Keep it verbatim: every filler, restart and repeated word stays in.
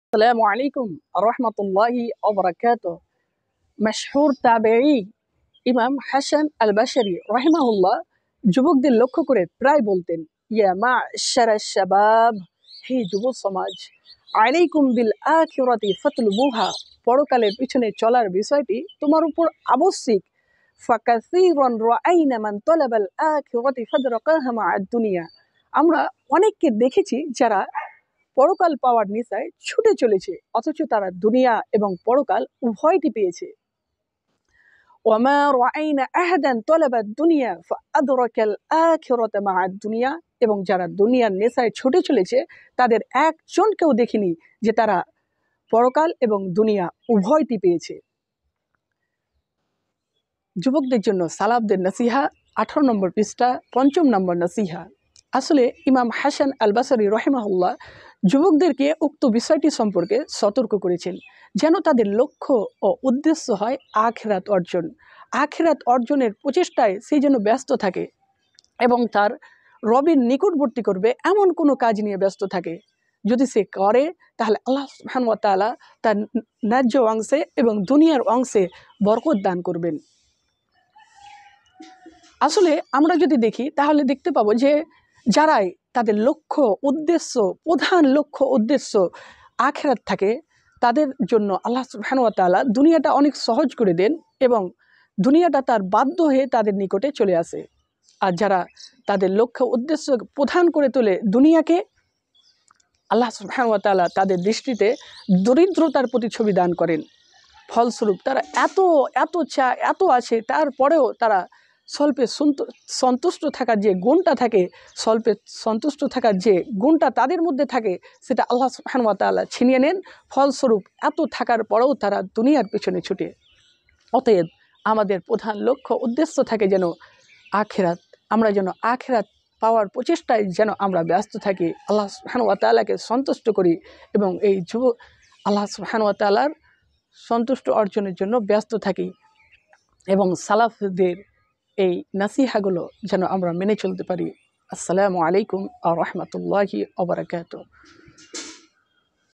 আসসালামু আলাইকুম রহমতুল্লাহি ওবরাকাতুহ। মশহুর তাবেঈ ইমাম হাসান আল বাশরি রাহিমাহুল্লাহ যুবকদের লক্ষ্য করে প্রায় বলতেন, ইয়া মা'শারা শাবাব, হে যুব সমাজ, আলাইকুম বিল আখিরাতি ফাতলুবুহা, পরকালের পিছনে চলার বিষয়টি তোমার উপর আবশ্যিক। ফাকাসীরান রাআইনা মান তালাবাল আখিরাতি ফাদরাকাহা মা'আদ দুনিয়া, আমরা অনেককে দেখেছি যারা পরকাল পাওয়ার নেশায় ছুটে চলেছে, অথচ তারা দুনিয়া এবং পরকাল উভয়টি পেয়েছে। ওয়ামা রাআইনা আহাদান তালাবাদ দুনিয়া ফাআদরাকাল আখিরাতা মা'আদ দুনিয়া, এবং যারা দুনিয়ার নেশায় ছুটে চলেছে তাদের একজনকেও দেখিনি যে তারা পরকাল এবং দুনিয়া উভয়টি পেয়েছে। যুবকদের জন্য সালাফদের নসিহা, আঠারো নম্বর পৃষ্ঠা, পঞ্চম নম্বর নসিহা। আসলে ইমাম হাসান আল বাশরি রাহিমাহুল্লাহ যুবকদেরকে উক্ত বিষয়টি সম্পর্কে সতর্ক করেছেন, যেন তাদের লক্ষ্য ও উদ্দেশ্য হয় আখিরাত অর্জন। আখিরাত অর্জনের প্রচেষ্টায় সে যেন ব্যস্ত থাকে এবং তার রবের নিকটবর্তী করবে এমন কোনো কাজ নিয়ে ব্যস্ত থাকে। যদি সে করে তাহলে আল্লাহ সুবহানাহু ওয়া তাআলা তার ন্যায্য অংশে এবং দুনিয়ার অংশে বরকত দান করবেন। আসলে আমরা যদি দেখি তাহলে দেখতে পাবো যে যারাই তাদের লক্ষ্য উদ্দেশ্য, প্রধান লক্ষ্য উদ্দেশ্য আখিরাত থাকে, তাদের জন্য আল্লাহ সুবহানাহু ওয়া তাআলা দুনিয়াটা অনেক সহজ করে দেন এবং দুনিয়াটা তার বাধ্য হয়ে তাদের নিকটে চলে আসে। আর যারা তাদের লক্ষ্য উদ্দেশ্য প্রধান করে তোলে দুনিয়াকে, আল্লাহ সুবহানাহু ওয়া তাআলা তাদের দৃষ্টিতে দরিদ্রতার প্রতিছবি দান করেন। ফলস্বরূপ তারা এত এত চা এত আছে, তারপরেও তারা স্বল্পে সন্তুষ্ট থাকার যে গুণটা থাকে, স্বল্পে সন্তুষ্ট থাকার যে গুণটা তাদের মধ্যে থাকে, সেটা আল্লাহ সুবহানাহু ওয়া তাআলা ছিনিয়ে নেন। ফলস্বরূপ এত থাকার পরেও তারা দুনিয়ার পিছনে ছুটে। অতএব আমাদের প্রধান লক্ষ্য উদ্দেশ্য থাকে যেন আখিরাত, আমরা যেন আখিরাত পাওয়ার প্রচেষ্টায় যেন আমরা ব্যস্ত থাকি, আল্লাহ সুবহানাহু ওয়া তাআলাকে সন্তুষ্ট করি এবং এই যুব আল্লাহ সুবহানাহু ওয়া তাআলার সন্তুষ্ট অর্জনের জন্য ব্যস্ত থাকি এবং সালাফদের এই নাসিহাগুলো যেন আমরা মেনে চলতে পারি। আসসালামু আলাইকুম ওয়া রাহমাতুল্লাহি ওয়া বারাকাতুহু।